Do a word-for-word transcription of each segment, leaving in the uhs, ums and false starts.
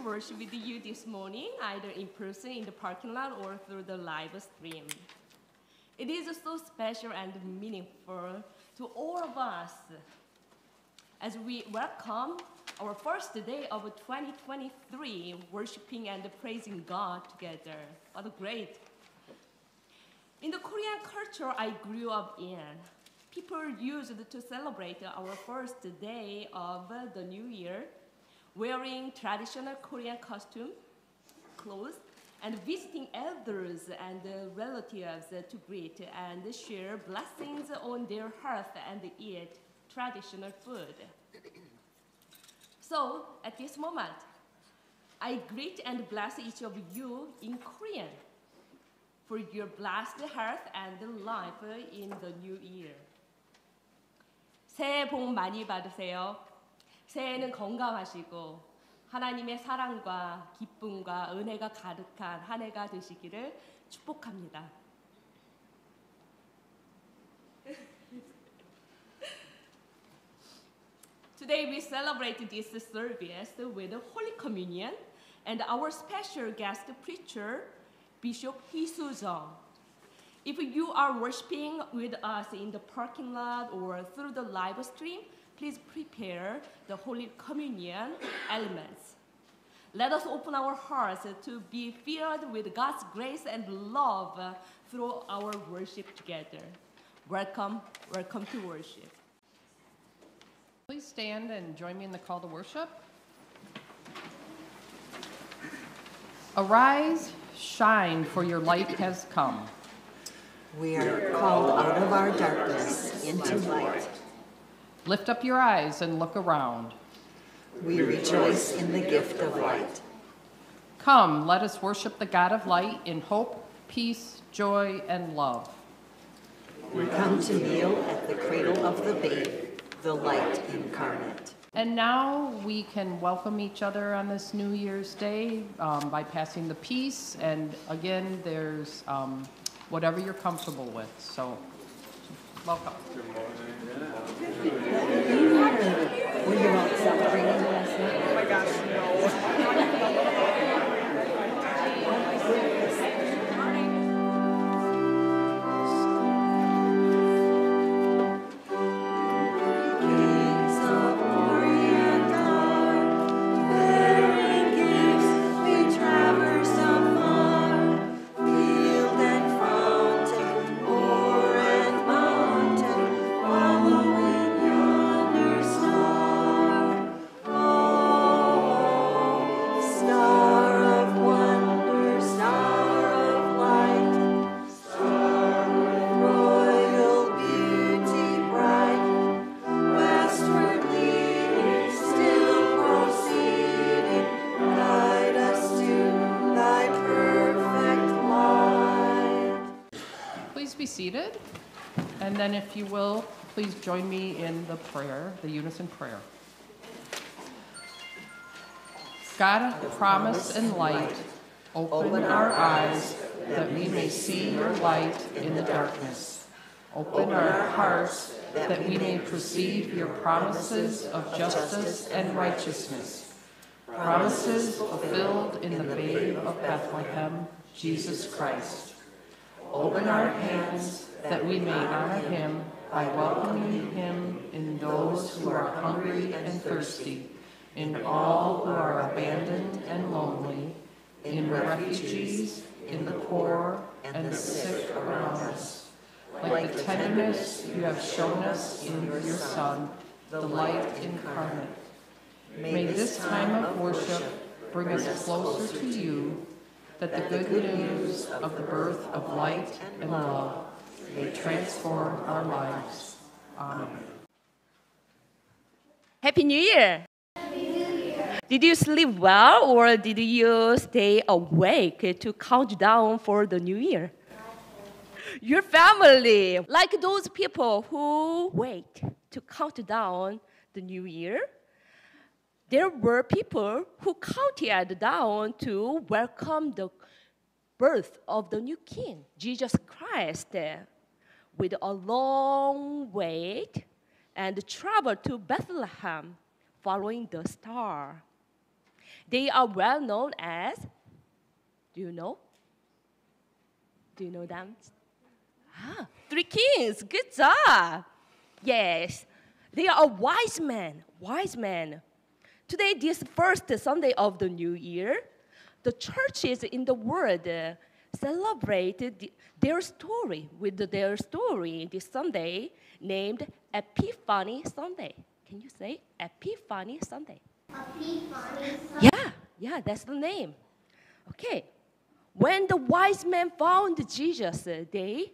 worship with you this morning, either in person in the parking lot or through the live stream. It is so special and meaningful to all of us as we welcome our first day of twenty twenty-three, worshiping and praising God together. What a great! In the Korean culture I grew up in, people used to celebrate our first day of the new year, wearing traditional Korean costume, clothes, and visiting elders and relatives to greet and share blessings on their hearth and eat traditional food. So, at this moment, I greet and bless each of you in Korean for your blessed health and life in the new year. 새해 복 많이 받으세요. 새해는 건강하시고 하나님의 사랑과 기쁨과 은혜가 가득한 한 해가 되시기를 축복합니다. Today we celebrate this service with Holy Communion and our special guest preacher, Bishop Hee-Soo Jung. If you are worshiping with us in the parking lot or through the live stream, please prepare the Holy Communion elements. Let us open our hearts to be filled with God's grace and love through our worship together. Welcome, welcome to worship. Please stand and join me in the call to worship. Arise, shine, for your light has come. We are called out of our darkness into light. Lift up your eyes and look around. We rejoice in the gift of light. Come, let us worship the God of light in hope, peace, joy, and love. We come to kneel at the cradle of the babe, the light incarnate. And now we can welcome each other on this New Year's Day um, by passing the peace. And again, there's um, whatever you're comfortable with. So, welcome. Were you out celebrating last night? Oh my gosh, no. Seated, and then if you will, please join me in the prayer, the unison prayer. God of promise and light, open our eyes that we may see your light in the darkness. Open our hearts that we may perceive your promises of justice and righteousness, promises fulfilled in the babe of Bethlehem, Jesus Christ. Open our hands that we may honor him by welcoming him in those who are hungry and thirsty, in all who are abandoned and lonely, in refugees, in the poor, and the sick around us. Like the tenderness you have shown us in your Son, the light incarnate. May this time of worship bring us closer to you, that the good news of the birth of light and love may transform our lives. Amen. Happy New Year! Happy New Year! Did you sleep well or did you stay awake to count down for the new year? Your family, like those people who wait to count down the new year, there were people who counted down to welcome the birth of the new king, Jesus Christ, with a long wait and travel to Bethlehem following the star. They are well known as, do you know? Do you know them? Ah, Three Kings, good job. Yes, they are wise men, wise men. Today, this first Sunday of the new year, the churches in the world uh, celebrated the, their story with their story this Sunday named Epiphany Sunday. Can you say Epiphany Sunday? Epiphany Sunday. Yeah, yeah, that's the name. Okay, when the wise men found Jesus, uh, they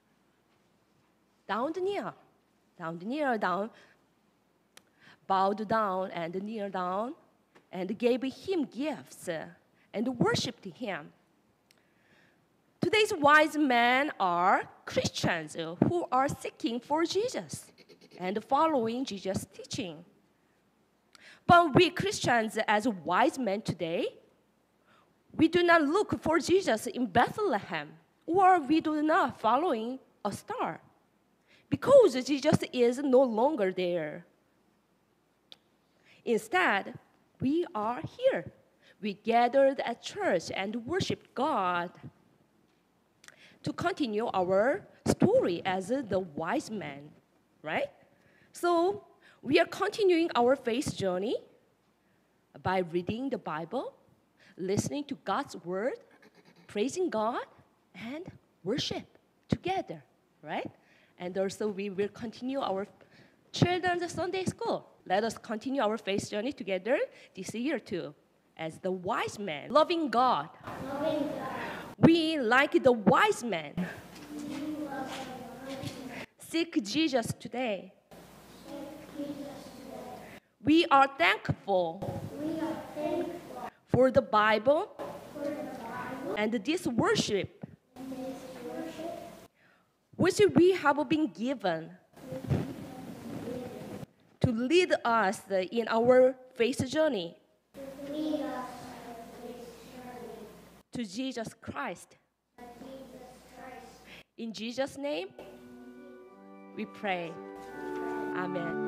down near, down near, down, bowed down and kneel down, and gave him gifts uh, and worshipped him. Today's wise men are Christians uh, who are seeking for Jesus and following Jesus' teaching. But we Christians, as wise men today, we do not look for Jesus in Bethlehem, or we do not following a star, because Jesus is no longer there. Instead, we are here. We gathered at church and worship God to continue our story as the wise men, right? So we are continuing our faith journey by reading the Bible, listening to God's word, praising God, and worship together, right? And also we will continue our children's Sunday school. Let us continue our faith journey together this year too, as the wise men, loving God. Loving God. We, like the wise men, seek Jesus today. We are thankful We are thankful for the Bible for the Bible and this worship and this worship which we have been given to lead us in our faith journey to lead us on this journey to Jesus Christ. to Jesus Christ. In Jesus' name, we pray. Amen.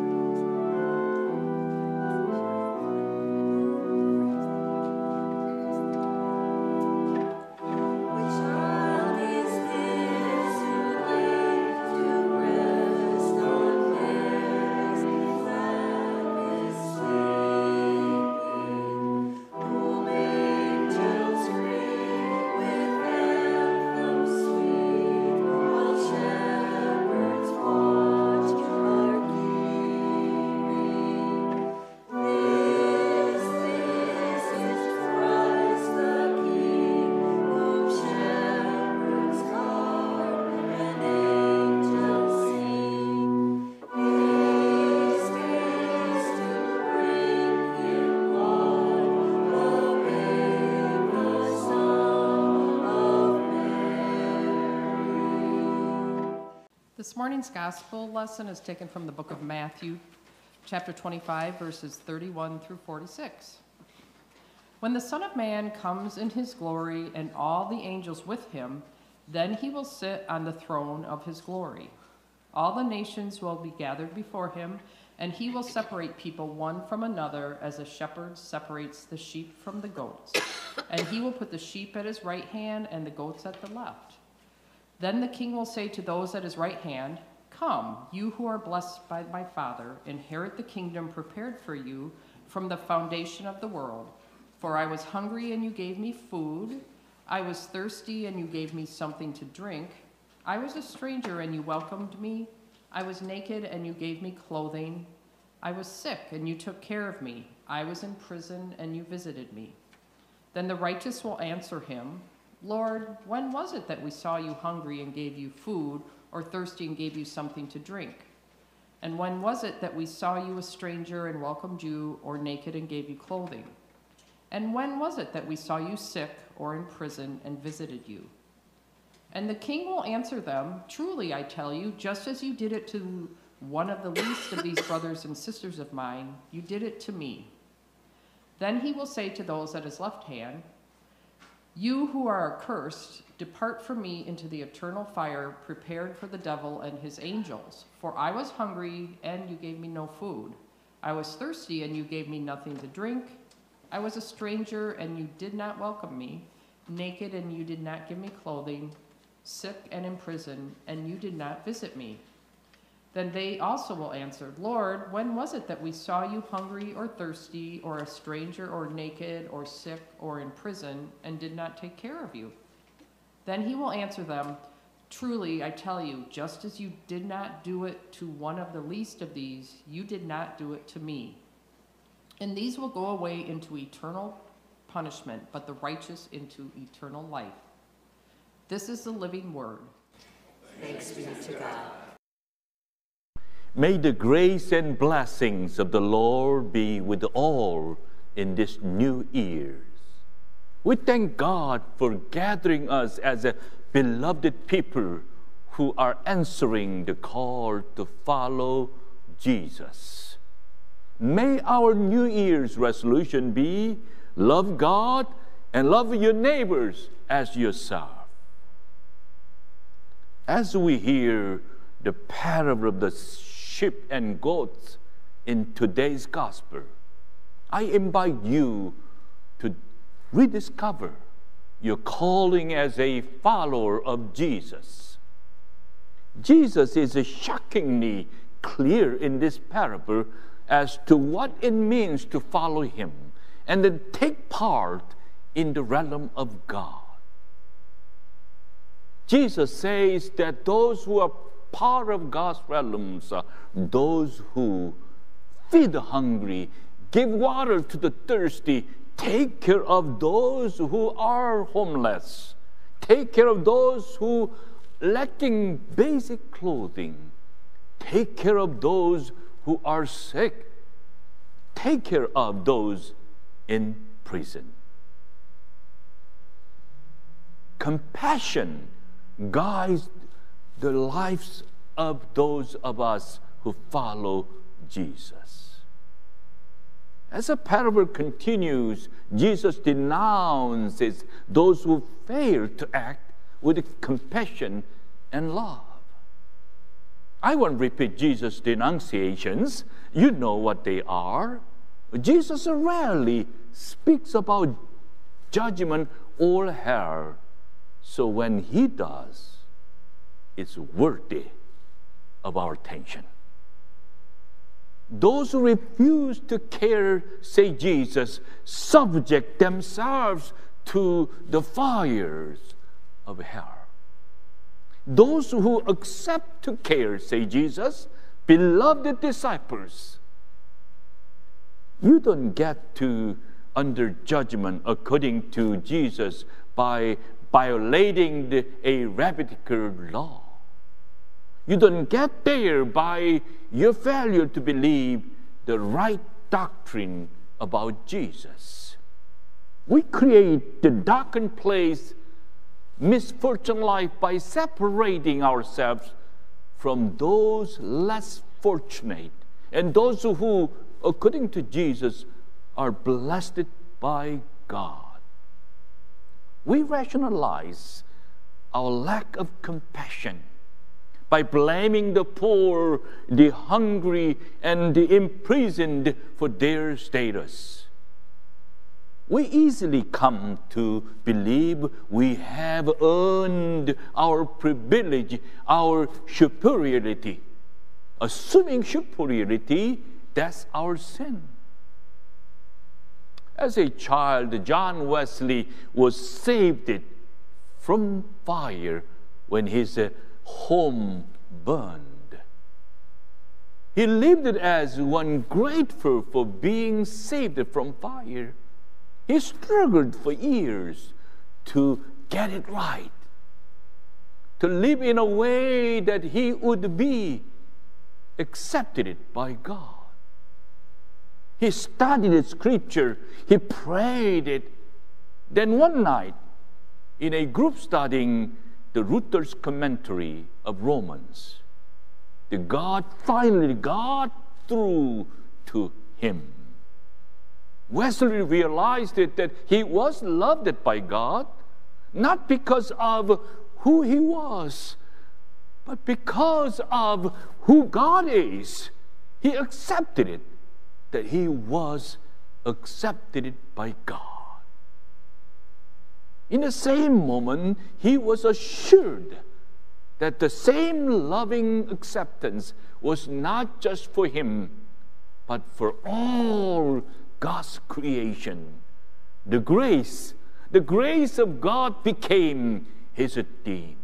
This morning's gospel lesson is taken from the book of Matthew, chapter twenty-five, verses thirty-one through forty-six. When the Son of Man comes in his glory and all the angels with him, then he will sit on the throne of his glory. All the nations will be gathered before him, and he will separate people one from another as a shepherd separates the sheep from the goats. And he will put the sheep at his right hand and the goats at the left. Then the king will say to those at his right hand, "Come, you who are blessed by my Father, inherit the kingdom prepared for you from the foundation of the world. For I was hungry and you gave me food. I was thirsty and you gave me something to drink. I was a stranger and you welcomed me. I was naked and you gave me clothing. I was sick and you took care of me. I was in prison and you visited me." Then the righteous will answer him, "Lord, when was it that we saw you hungry and gave you food, or thirsty and gave you something to drink? And when was it that we saw you a stranger and welcomed you, or naked and gave you clothing? And when was it that we saw you sick or in prison and visited you?" And the king will answer them, "Truly I tell you, just as you did it to one of the least of these brothers and sisters of mine, you did it to me." Then he will say to those at his left hand, "You who are accursed, depart from me into the eternal fire prepared for the devil and his angels. For I was hungry, and you gave me no food. I was thirsty, and you gave me nothing to drink. I was a stranger, and you did not welcome me, naked, and you did not give me clothing, sick and in prison, and you did not visit me. Then they also will answer, Lord, when was it that we saw you hungry or thirsty, or a stranger, or naked, or sick, or in prison, and did not take care of you? Then he will answer them, truly, I tell you, just as you did not do it to one of the least of these, you did not do it to me. And these will go away into eternal punishment, but the righteous into eternal life. This is the living word. Thanks be to God. May the grace and blessings of the Lord be with all in this new year. We thank God for gathering us as a beloved people who are answering the call to follow Jesus. May our New Year's resolution be love God and love your neighbors as yourself. As we hear the parable of the sheep and goats in today's gospel, I invite you to rediscover your calling as a follower of Jesus. Jesus is shockingly clear in this parable as to what it means to follow him and then take part in the realm of God. Jesus says that those who are part of God's realms are those who feed the hungry, give water to the thirsty, take care of those who are homeless, take care of those who lacking basic clothing, take care of those who are sick, take care of those in prison. Compassion guides the lives of those of us who follow Jesus. As the parable continues, Jesus denounces those who fail to act with compassion and love. I won't repeat Jesus' denunciations. You know what they are. Jesus rarely speaks about judgment or hell. So when he does, it's worthy of our attention. Those who refuse to care, say Jesus, subject themselves to the fires of hell. Those who accept to care, say Jesus, beloved disciples, you don't get to under judgment according to Jesus by violating the, a rabbinical law. You don't get there by your failure to believe the right doctrine about Jesus. We create the darkened place, misfortune life, by separating ourselves from those less fortunate and those who, according to Jesus, are blessed by God. We rationalize our lack of compassion by blaming the poor, the hungry, and the imprisoned for their status. We easily come to believe we have earned our privilege, our superiority. Assuming superiority, that's our sin. As a child, John Wesley was saved from fire when his home burned. He lived it as one grateful for being saved from fire. He struggled for years to get it right, to live in a way that he would be accepted by God. He studied the scripture, he prayed it. Then one night, in a group studying the Luther's commentary of Romans, the God finally got through to him. Wesley realized it, that he was loved by God, not because of who he was, but because of who God is. He accepted it, that he was accepted it by God. In the same moment, he was assured that the same loving acceptance was not just for him, but for all God's creation. The grace, the grace of God became his theme.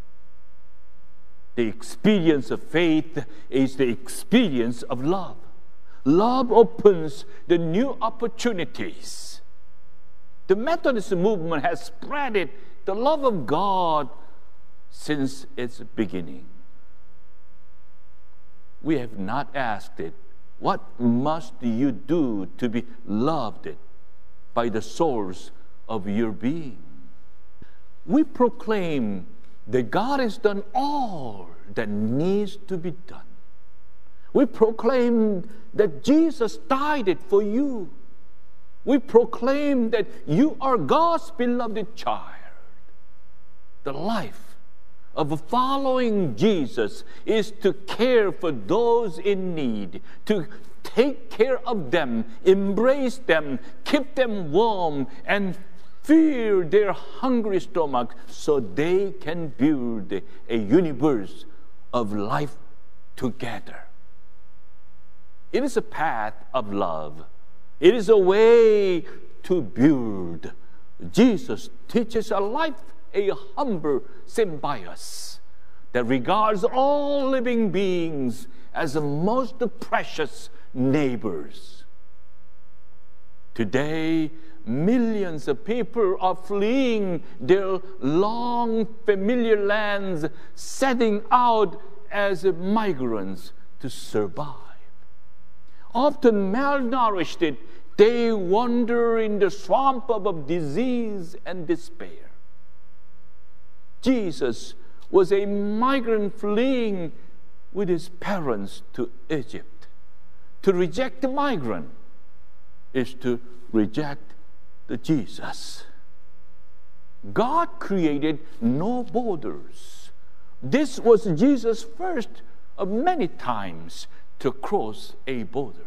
The experience of faith is the experience of love. Love opens the new opportunities. The Methodist movement has spread it, the love of God, since its beginning. We have not asked it, what must you do to be loved by the source of your being? We proclaim that God has done all that needs to be done. We proclaim that Jesus died it for you. We proclaim that you are God's beloved child. The life of following Jesus is to care for those in need, to take care of them, embrace them, keep them warm, and feed their hungry stomach so they can build a universe of life together. It is a path of love. It is a way to build. Jesus teaches a life, a humble symbiosis that regards all living beings as the most precious neighbors. Today, millions of people are fleeing their long familiar lands, setting out as migrants to survive. Often malnourished, they wander in the swamp of disease and despair. Jesus was a migrant fleeing with his parents to Egypt. To reject the migrant is to reject the Jesus. God created no borders. This was Jesus' first of many times to cross a border.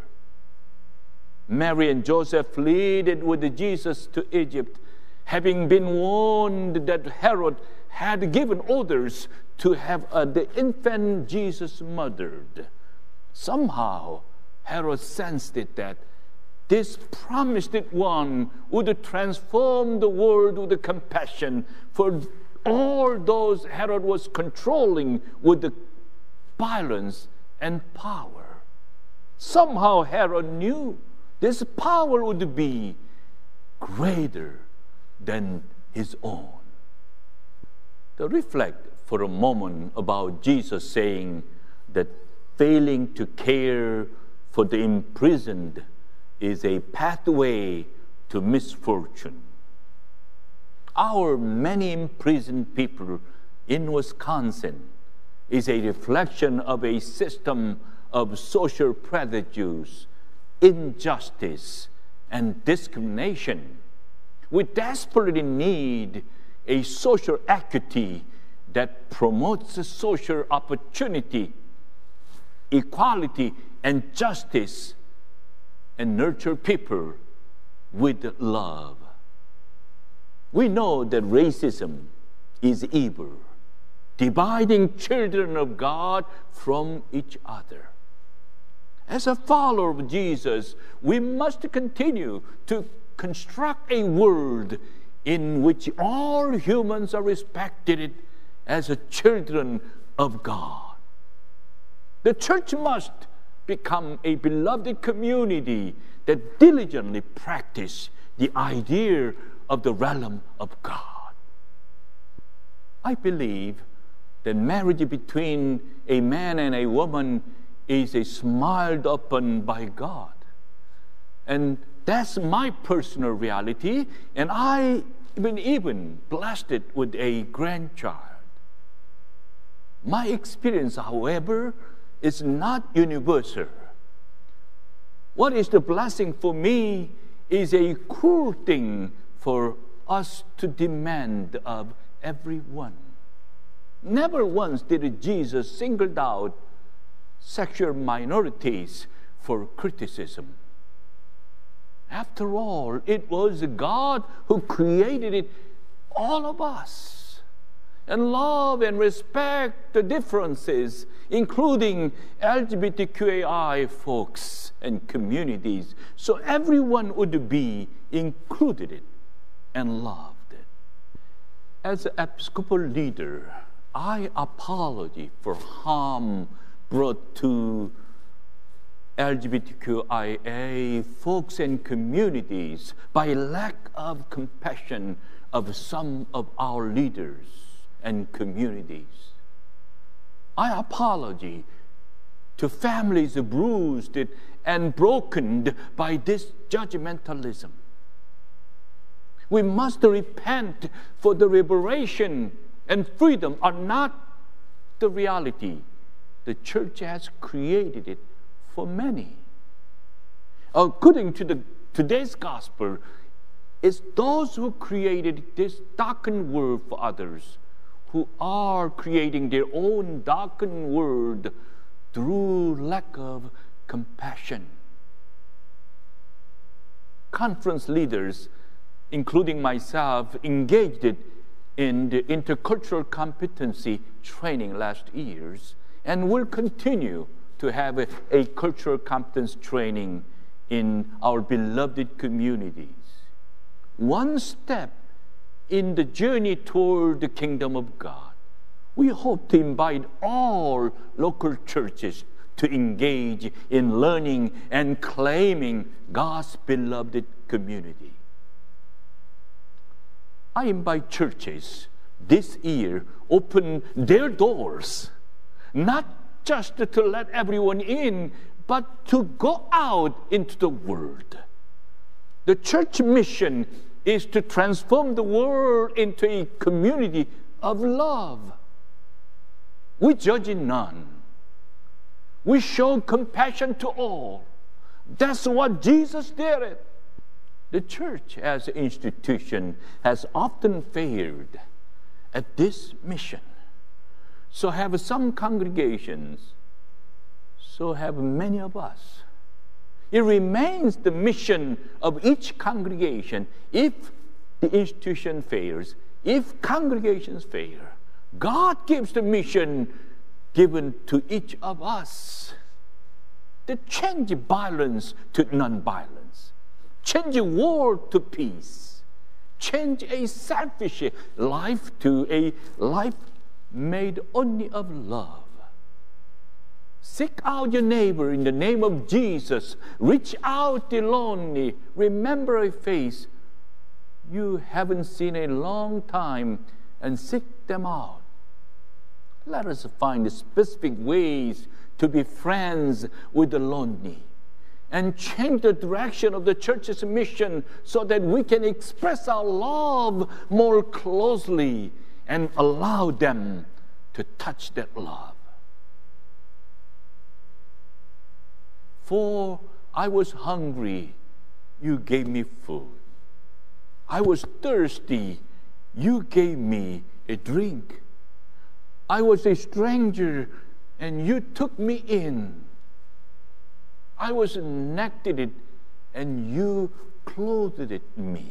Mary and Joseph fled with Jesus to Egypt, having been warned that Herod had given orders to have uh, the infant Jesus murdered. Somehow, Herod sensed it that this promised one would transform the world with compassion for all those Herod was controlling with the violence and power. Somehow Herod knew this power would be greater than his own. To reflect for a moment about Jesus saying that failing to care for the imprisoned is a pathway to misfortune. Our many imprisoned people in Wisconsin is a reflection of a system of social prejudice, injustice, and discrimination. We desperately need a social equity that promotes social opportunity, equality, and justice, and nurture people with love. We know that racism is evil, dividing children of God from each other. As a follower of Jesus, we must continue to construct a world in which all humans are respected as children of God. The church must become a beloved community that diligently practice the idea of the realm of God. I believe that marriage between a man and a woman is a smiled upon by God. And that's my personal reality, and I been even blessed with a grandchild. My experience, however, is not universal. What is the blessing for me is a cruel thing for us to demand of everyone. Never once did Jesus single out sexual minorities for criticism. After all, it was God who created it, all of us. And love and respect the differences, including L G B T Q A I folks and communities, so everyone would be included and loved. As an Episcopal leader, I apologize for harm brought to L G B T Q I A folks and communities by lack of compassion of some of our leaders and communities. I apologize to families bruised and broken by this judgmentalism. We must repent, for the liberation and freedom are not the reality. The church has created it for many. According to the, today's gospel, it's those who created this darkened world for others who are creating their own darkened world through lack of compassion. Conference leaders, including myself, engaged in the intercultural competency training last years, and will continue to have a, a cultural competence training in our beloved communities. One step in the journey toward the kingdom of God, we hope to invite all local churches to engage in learning and claiming God's beloved community. I invite churches this year open their doors, not just to let everyone in, but to go out into the world. The church mission is to transform the world into a community of love. We judge none. We show compassion to all. That's what Jesus did. The church as an institution has often failed at this mission. So have some congregations, so have many of us. It remains the mission of each congregation. If the institution fails, if congregations fail, God gives the mission given to each of us to change violence to nonviolence, change war to peace, change a selfish life to a life made only of love. Seek out your neighbor in the name of Jesus. Reach out the lonely. Remember a face you haven't seen in a long time and seek them out. Let us find specific ways to be friends with the lonely and change the direction of the church's mission so that we can express our love more closely and allow them to touch that love. For I was hungry, you gave me food. I was thirsty, you gave me a drink. I was a stranger, and you took me in. I was naked, and you clothed me.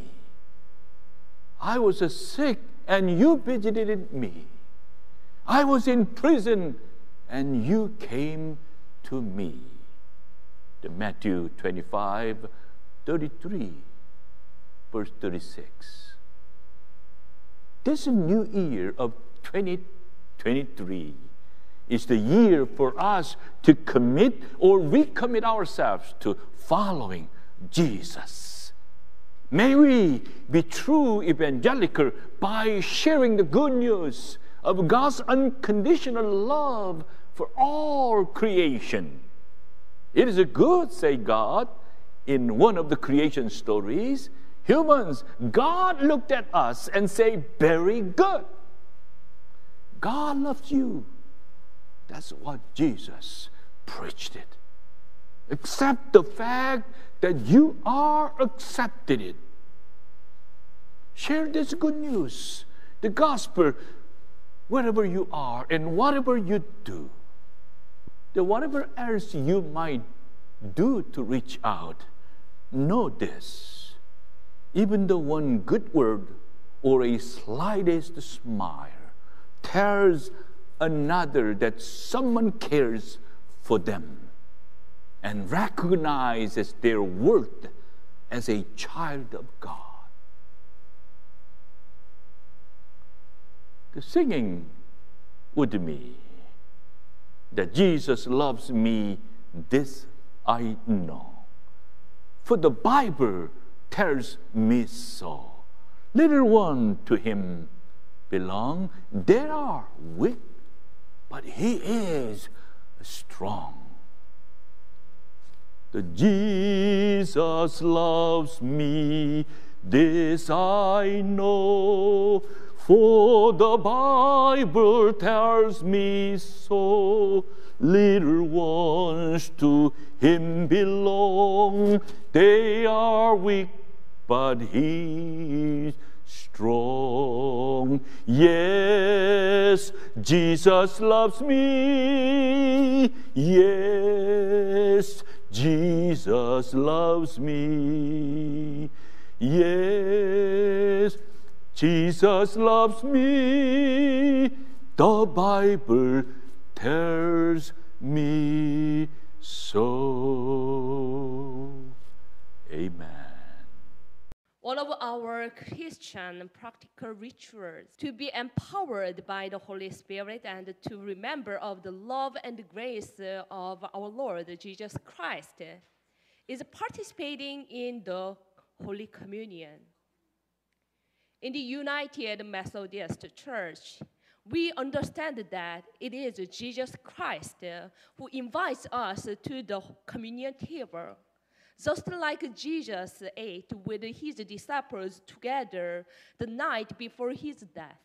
I was sick, and you visited me. I was in prison, and you came to me. The Matthew twenty-five, thirty-three, verse thirty-six. This new year of twenty twenty-three is the year for us to commit or recommit ourselves to following Jesus. May we be true evangelical by sharing the good news of God's unconditional love for all creation. It is good, say God, in one of the creation stories. Humans, God looked at us and said, very good. God loves you. That's what Jesus preached it. Accept the fact that you are accepted. Share this good news, the gospel, wherever you are and whatever you do. That whatever else you might do to reach out, know this. Even the one good word or a slightest smile tells another that someone cares for them and recognizes their worth as a child of God. The singing with me that Jesus loves me, this I know. For the Bible tells me so. Little one to him belong. They are weak, but he is strong. The Jesus loves me, this I know, for the Bible tells me so. Little ones to him belong. They are weak, but he is strong. Yes, Jesus loves me. Yes, Jesus loves me. Yes, Jesus loves me. The Bible tells me so. Amen. One of our Christian practical rituals to be empowered by the Holy Spirit and to remember of the love and grace of our Lord Jesus Christ is participating in the Holy Communion. In the United Methodist Church, we understand that it is Jesus Christ who invites us to the communion table. Just like Jesus ate with his disciples together the night before his death,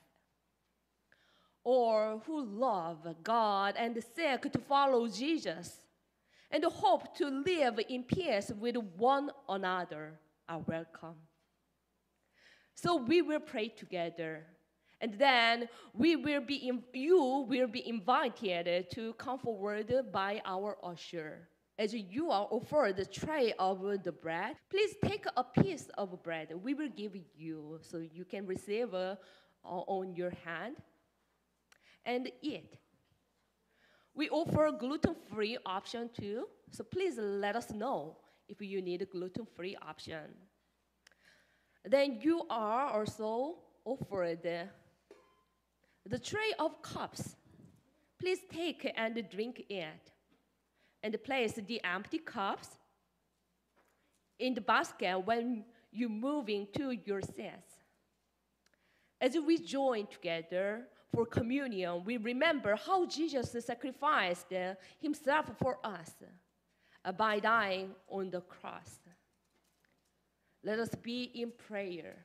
or who love God and seek to follow Jesus, and hope to live in peace with one another, are welcome. So we will pray together, and then we will be in, you will be invited to come forward by our usher. As you are offered the tray of the bread, please take a piece of bread. We will give you so you can receive uh, on your hand and eat. We offer gluten-free option too, so please let us know if you need a gluten-free option. Then you are also offered the tray of cups. Please take and drink it. And place the empty cups in the basket when you move into your seats. As we join together for communion, we remember how Jesus sacrificed himself for us by dying on the cross. Let us be in prayer.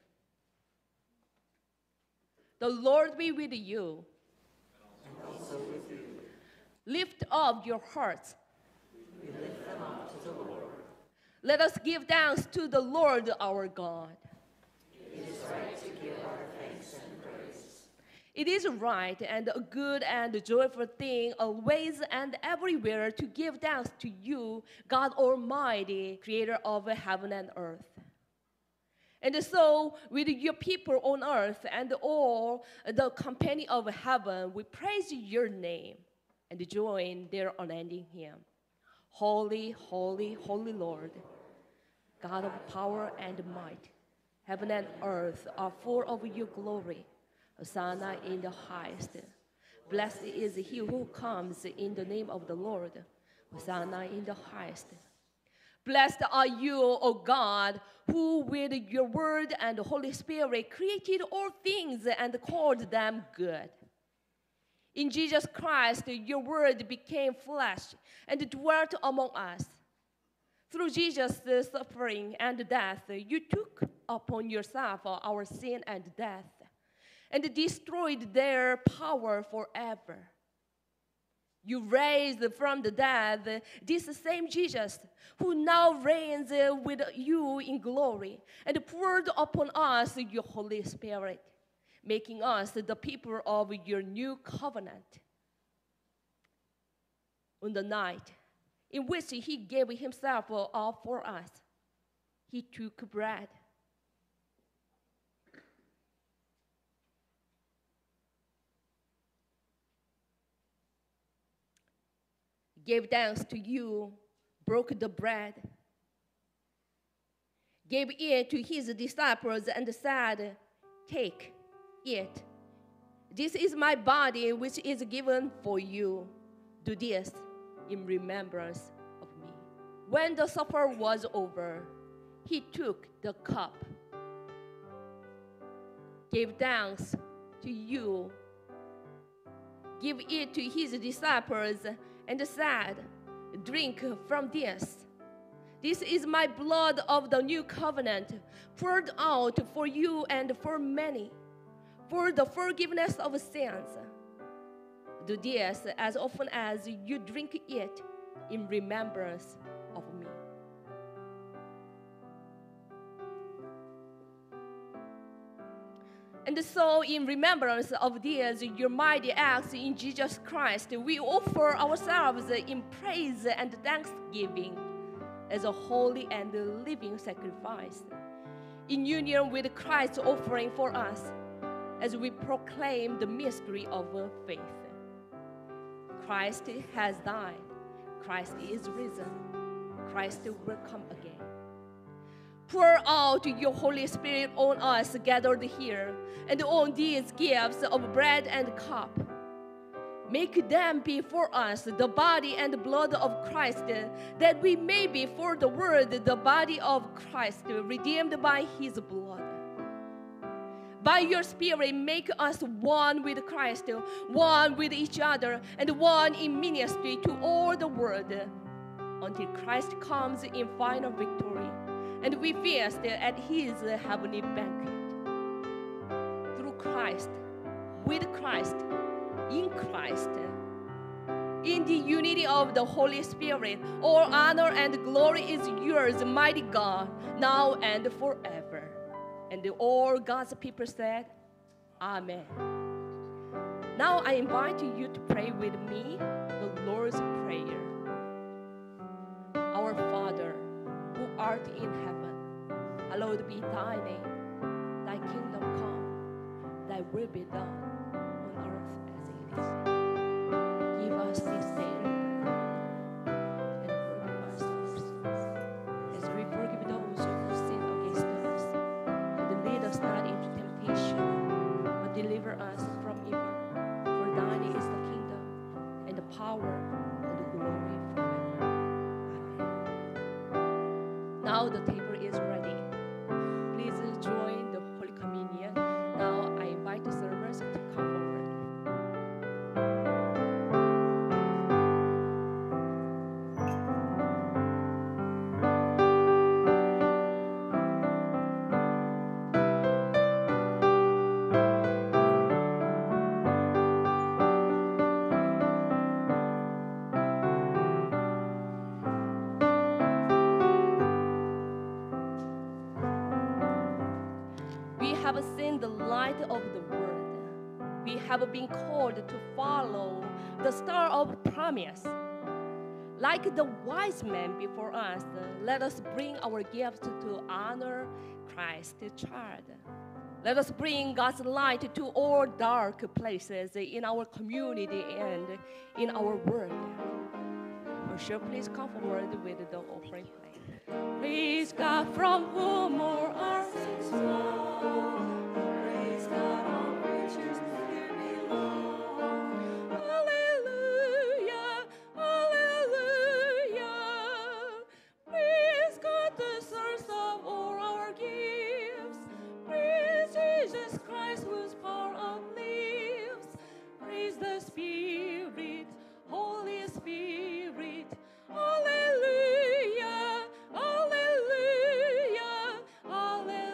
The Lord be with you. And also with you. Lift up your hearts. We lift them up to the Lord. Let us give thanks to the Lord our God. It is right to give our thanks and praise. It is right and a good and joyful thing always and everywhere to give thanks to you, God Almighty, creator of heaven and earth. And so, with your people on earth and all the company of heaven, we praise your name and join their unending hymn. Holy, holy, holy Lord, God of power and might, heaven and earth are full of your glory. Hosanna in the highest. Blessed is he who comes in the name of the Lord. Hosanna in the highest. Blessed are you, O God, who with your word and the Holy Spirit created all things and called them good. In Jesus Christ, your word became flesh and dwelt among us. Through Jesus' suffering and death, you took upon yourself our sin and death and destroyed their power forever. You raised from the dead this same Jesus who now reigns with you in glory and poured upon us your Holy Spirit, making us the people of your new covenant. On the night in which he gave himself up for us, he took bread. Gave thanks to you, broke the bread, gave it to his disciples and said, "Take, eat. This is my body which is given for you. Do this in remembrance of me." When the supper was over, he took the cup, gave thanks to you, gave it to his disciples, and said, "Drink from this. This is my blood of the new covenant, poured out for you and for many, for the forgiveness of sins. Do this as often as you drink it in remembrance of me." And so, in remembrance of these, your mighty acts in Jesus Christ, we offer ourselves in praise and thanksgiving as a holy and living sacrifice, in union with Christ's offering for us, as we proclaim the mystery of faith. Christ has died. Christ is risen. Christ will come again. Pour out your Holy Spirit on us gathered here and on these gifts of bread and cup. Make them be for us the body and blood of Christ, that we may be for the world the body of Christ, redeemed by his blood. By your Spirit, make us one with Christ, one with each other, and one in ministry to all the world, until Christ comes in final victory, and we feast at his heavenly banquet. Through Christ, with Christ, in Christ, in the unity of the Holy Spirit, all honor and glory is yours, mighty God, now and forever. And all God's people said, Amen. Now I invite you to pray with me the Lord's Prayer. Our Father, who art in heaven, hallowed be thy name. Thy kingdom come, thy will be done on earth as it is in heaven. Give us this day our bread, and forgive us our sins, as we forgive those who sin against us. And lead us not into temptation, but deliver us from evil. For thine is the kingdom, and the power, and the glory forever. Amen. Now the table is ready. Please join the Holy Communion. Now I invite the servers to come forward. We have seen the light of the world. We have been called to follow the star of promise. Like the wise men before us, let us bring our gifts to honor Christ the child. Let us bring God's light to all dark places in our community and in our world. Worship, please come forward with the offering plate. Praise God from whom all our sins flow. Praise God, all creatures here below. Hallelujah, hallelujah. Praise God, the source of all our gifts. Praise Jesus Christ, whose power uplifts. Praise the Spirit, Holy Spirit. Hallelujah, hallelujah, hallelujah.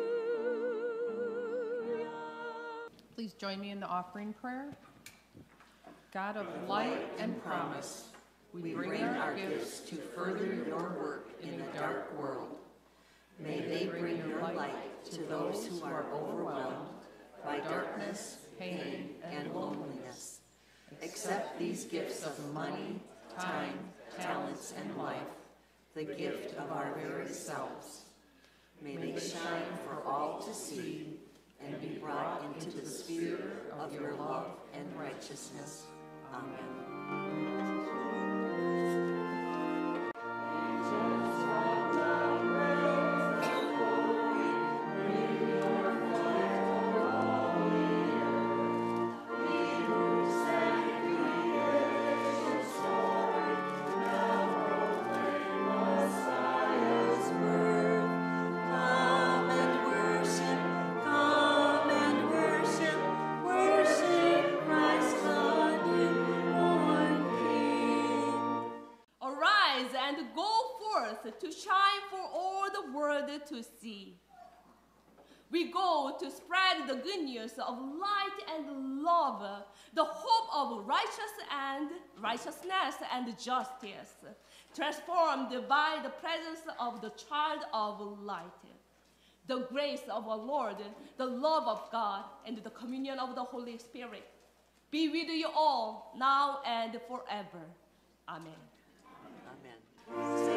Please join me in the offering prayer. God of light and promise, we bring our gifts to further your work in a dark world. May they bring your light to those who are overwhelmed by darkness, pain, and loneliness. Accept these gifts of money, time, talents, and life, the gift of our very selves, May they shine for all to see and be brought into the sphere of your love and righteousness. Amen. Come and worship, come and worship, worship Christ the newborn King. Arise and go forth to shine for all the world to see. We go to spread the good news of light and love, the hope of righteous and righteousness and justice, transformed by the presence of the child of light. The grace of our Lord, the love of God, and the communion of the Holy Spirit be with you all, now and forever. Amen. Amen.